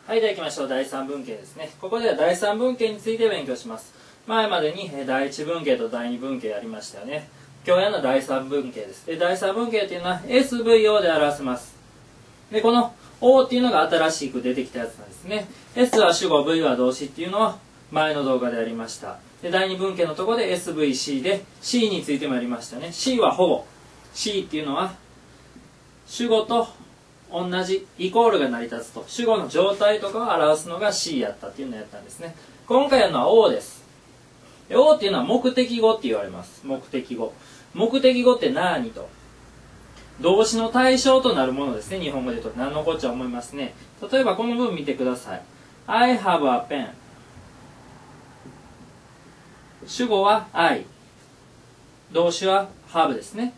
はい、では行きましょう。第3文系ですね。ここでは第3文系について勉強します。前までに第1文系と第2文系やりましたよね。今日やるのは第3文系です。で、第3文系というのは SVO で表せます。で、この O っていうのが新しく出てきたやつなんですね。S は主語、V は動詞っていうのは前の動画でやりました。で、第2文系のところで SVC で C についてもやりましたね。C は保護。C っていうのは主語と同じイコールが成り立つと主語の状態とかを表すのが C やったっていうのをやったんですね。今回やるのは O です。で O っていうのは目的語って言われます。目的語。目的語って何と動詞の対象となるものですね。日本語で言うと何のこっちゃ思いますね。例えばこの文見てください。I have a pen。 主語は I、 動詞は have ですね。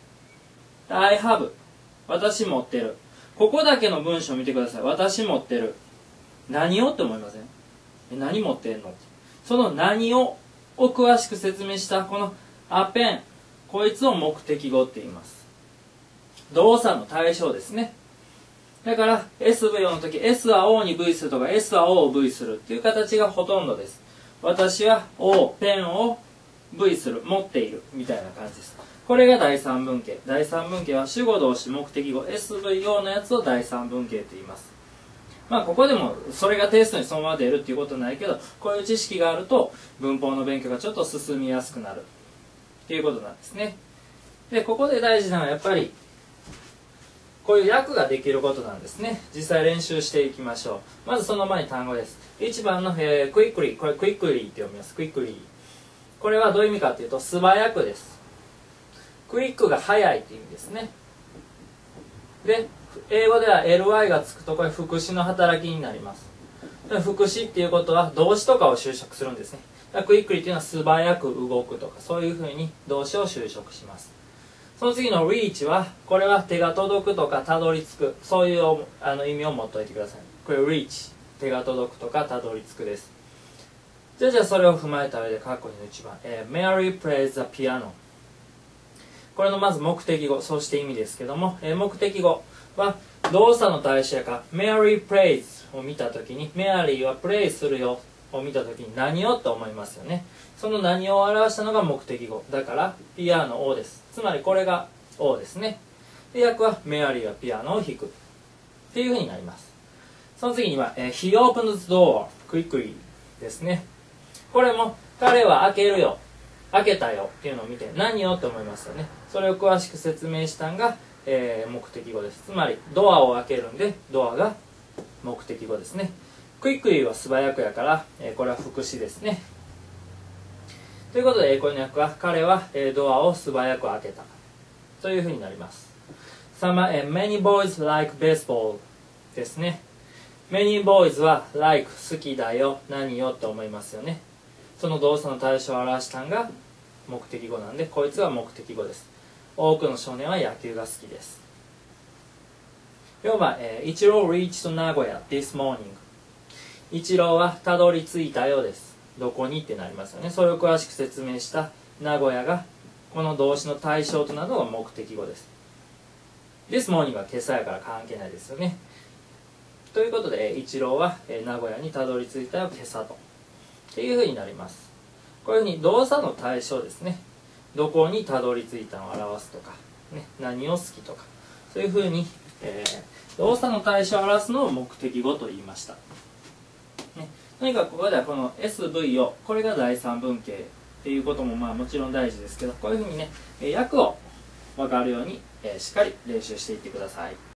I have、 私持ってる。ここだけの文章を見てください。私持ってる。何をって思いません？何持ってんの？その何を詳しく説明したこのa pen、 こいつを目的語って言います。動作の対象ですね。だから SVO の時 S は O に V するとか S は O を V するっていう形がほとんどです。私は O、 ペンを V する、持っているみたいな感じです。これが第3文系。第3文系は主語動詞目的語 SVO のやつを第3文系と言います。まあここでもそれがテストにそのまま出るっていうことはないけど、こういう知識があると文法の勉強がちょっと進みやすくなるっていうことなんですね。でここで大事なのはやっぱりこういう訳ができることなんですね。実際練習していきましょう。まずその前に単語です。1番の、quickly、 これ quickly って読みます。quickly、 これはどういう意味かというと素早くです。クイックが早いっていう意味ですね。で英語では ly がつくとこれ副詞の働きになります。副詞っていうことは動詞とかを修飾するんですね。クイックリっていうのは素早く動くとかそういうふうに動詞を修飾します。その次の reach はこれは手が届くとかたどり着く、そういう意味を持っておいてください。これ reach、 手が届くとかたどり着くです。じゃあそれを踏まえた上で括弧2の1番、Mary plays the piano、これのまず目的語、そして意味ですけども、目的語は動作の対象やから Mary plays を見たときに Mary はプレイするよを見たときに何をと思いますよね。その何を表したのが目的語だからピアノ O です。つまりこれが O ですね。で訳は Mary はピアノを弾くっていうふうになります。その次には、He opened the door quickly ですね。これも彼は開けるよ、開けたよっていうのを見て何をって思いますよね。それを詳しく説明したのが、目的語です。つまりドアを開けるんでドアが目的語ですね。クイックリーは素早くやから、これは副詞ですね。ということでこの訳は彼はドアを素早く開けたというふうになります。Many boys like baseball ですね。Many boys は like 好きだよ、何よって思いますよね。その動作の対象を表したのが目的語なんでこいつは目的語です。多くの少年は野球が好きです。4番、一郎 reached 名古屋 this morning。 一郎はたどり着いたようです。どこにってなりますよね。それを詳しく説明した名古屋がこの動詞の対象となるのが目的語です。 this morning は今朝やから関係ないですよね。ということで一郎は名古屋にたどり着いたよ今朝とっていうふうになります。こういうふうに動作の対象ですね。どこにたどり着いたのを表すとか、ね、何を好きとかそういうふうに、動作の対象を表すのを目的語と言いました、ね、とにかくここではこの SVO これが第3文系っていうこともまあもちろん大事ですけど、こういうふうにね訳を分かるように、しっかり練習していってください。